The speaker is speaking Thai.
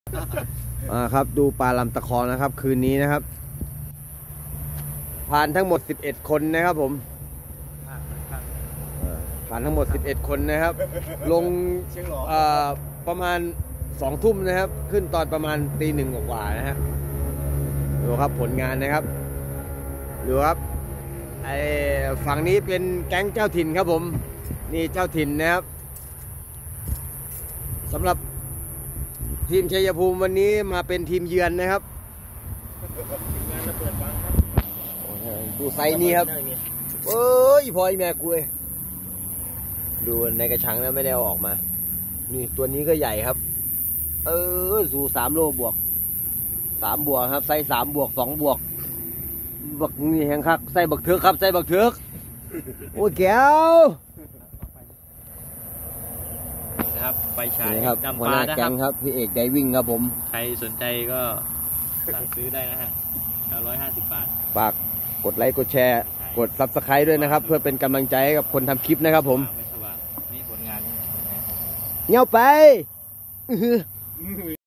ครับดูปลาลำตะคองนะครับคืนนี้นะครับผ่านทั้งหมด11คนนะครับผมผ่านทั้งหมด11คนนะครับลงประมาณ2 ทุ่มนะครับขึ้นตอนประมาณตี 1กว่านะฮะดูครับผลงานนะครับดูครับไอ้ฝั่งนี้เป็นแก๊งเจ้าถิ่นครับผมนี่เจ้าถิ่นนะครับสำหรับทีมชัยภูมิวันนี้มาเป็นทีมเยือนนะครับดูไซส์นี้ครับเอ้ยพอยแม่กุยดูในกระชังแล้วไม่ได้เอาออกมานี่ตัวนี้ก็ใหญ่ครับสู่3 โลบวก3 บวกครับไซส์3 บวก 2 บวกบักนี่แหงคักไซส์บักเถือกครับไซส์บักเถือกโอ้ยแก้วนะครับไฟฉายครับหัวหน้าแก๊งครับพี่เอกไดวิ่งครับผมใครสนใจก็สั่งซื้อได้นะฮะ150 บาทฝากกดไลค์กดแชร์กด Subscribe ด้วยนะครับเพื่อเป็นกำลังใจให้กับคนทำคลิปนะครับผมไม่สว่างนี่ผลงานเงี้ยวไป